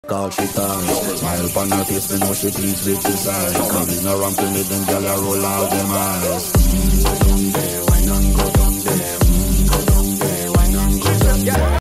Call she tight. Smile upon her face, me know she pleased with the sight. Come in around to me, them gyal a roll out them eyes.